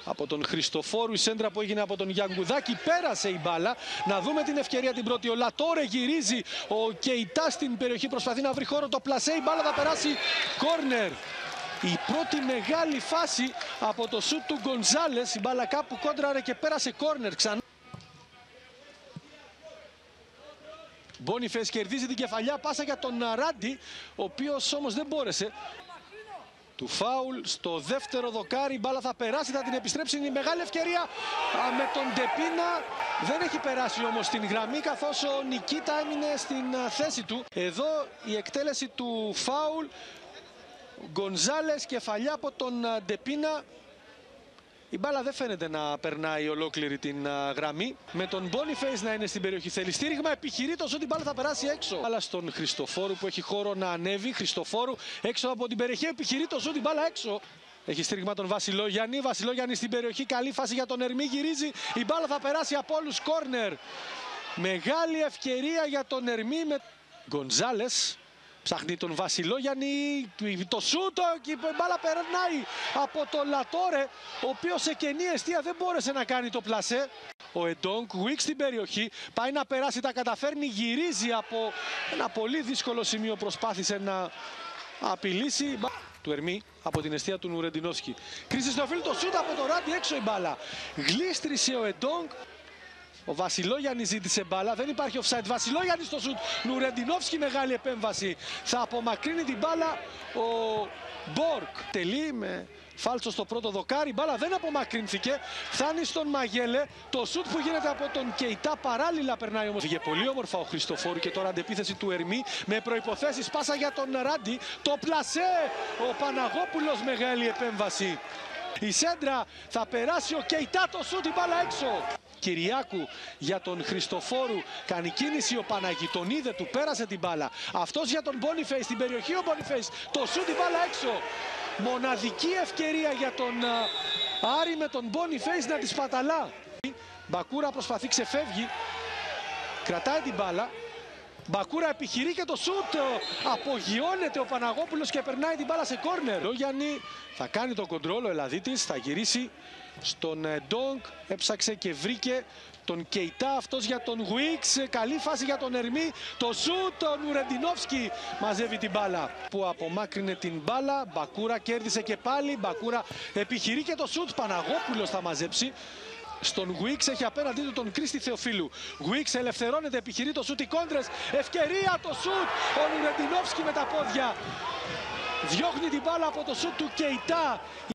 από τον Χριστοφόρου, η σέντρα που έγινε από τον Γιαγκουδάκη, πέρασε η μπάλα. Να δούμε την ευκαιρία την πρώτη. Ο Λατόρε γυρίζει, ο Κεϊτά στην περιοχή προσπαθεί να βρει χώρο, το πλασέ, η μπάλα θα περάσει κόρνερ. Η πρώτη μεγάλη φάση από το σουτ του Γκονζάλες, η μπάλα κάπου κόντραρε και πέρασε κόρνερ ξανά. Μπόνιφες κερδίζει την κεφαλιά, πάσα για τον Ράντι, ο οποίος όμως δεν μπόρεσε. Του φάουλ στο δεύτερο δοκάρι, η μπάλα θα περάσει, θα την επιστρέψει, είναι η μεγάλη ευκαιρία με τον Ντεπίνα. Δεν έχει περάσει όμως την γραμμή, καθώς ο Νικίτα έμεινε στην θέση του. Εδώ η εκτέλεση του φάουλ, Γκονζάλες, κεφαλιά από τον Ντεπίνα. Η μπάλα δεν φαίνεται να περνάει ολόκληρη την γραμμή. Με τον Μπόνιφες να είναι στην περιοχή. Θέλει στήριγμα, επιχειρεί το σουτ, η μπάλα θα περάσει έξω. Μπάλα στον Χριστοφόρου που έχει χώρο να ανέβει. Χριστοφόρου έξω από την περιοχή, επιχειρεί το σουτ, η μπάλα έξω. Έχει στήριγμα τον Βασιλόγιαννη. Βασιλόγιαννη στην περιοχή. Καλή φάση για τον Ερμή. Γυρίζει. Η μπάλα θα περάσει από όλους. Κόρνερ. Μεγάλη ευκαιρία για τον Ερμή με Γκονζάλες. Ψάχνει τον Βασιλόγιαννη, το σούτο και η μπάλα περνάει από τον Λατόρε, ο οποίος σε κενή εστία δεν μπόρεσε να κάνει το πλασέ. Ο Εντόνκ, Γουίκ στην περιοχή, πάει να περάσει, τα καταφέρνει, γυρίζει από ένα πολύ δύσκολο σημείο, προσπάθησε να απειλήσει. Του Ερμή από την εστία του Νουρεντινόφσκι. Κρίση στο φίλο, το σούτ από το Ράντι, έξω η μπάλα. Γλίστρισε ο Εντόνκ. Ο Βασιλόγιαννη ζήτησε μπάλα, δεν υπάρχει offside. Βασιλόγιαννη στο σουτ. Νουρεντινόφσκι, μεγάλη επέμβαση. Θα απομακρύνει την μπάλα ο Μπορκ. Τελεί με φάλτσο στο πρώτο δοκάρι. Η μπάλα δεν απομακρύνθηκε. Φτάνει στον Μαγέλε. Το σουτ που γίνεται από τον Κεϊτά παράλληλα περνάει όμως. Βγήκε πολύ όμορφα ο Χριστοφόρου και τώρα αντεπίθεση του Ερμή με προϋποθέσεις. Πάσα για τον Ράντι. Το πλασέ. Ο Παναγόπουλος, μεγάλη επέμβαση. Η σέντρα θα περάσει, ο Κεϊτά, το σουτ, η μπάλα έξω. Κυριάκου για τον Χριστοφόρου, κάνει κίνηση ο Παναγί, τον είδε, του πέρασε την μπάλα. Αυτός για τον Μπόνιφες, στην περιοχή ο Μπόνιφες, το σούτ, η μπάλα έξω. Μοναδική ευκαιρία για τον Άρη με τον Μπόνιφες να τη σπαταλά. Μπακούρα προσπαθεί, ξεφεύγει, κρατάει την μπάλα. Μπακούρα επιχειρεί και το σούτ, απογειώνεται ο Παναγόπουλος και περνάει την μπάλα σε κόρνερ. Ο Γιάννη θα κάνει το κοντρόλ, ο Ελλαδίτης θα γυρίσει στον Ντόγκ, έψαξε και βρήκε τον Κεϊτά, αυτός για τον Γουίξ, καλή φάση για τον Ερμή, το σούτ, ο Νουρεντινόφσκι μαζεύει την μπάλα που απομάκρυνε την μπάλα. Μπακούρα κέρδισε και πάλι, Μπακούρα επιχειρεί και το σούτ, Παναγόπουλος θα μαζέψει. Στον Γουίξ, έχει απέναντί του τον Κρίστη Θεοφίλου. Γουίξ ελευθερώνεται, επιχειρεί το σούτ, οι κόντρες, ευκαιρία το σούτ, ο Νουρεντινόφσκι με τα πόδια διώχνει την μπάλα από το σούτ του Κεϊτά.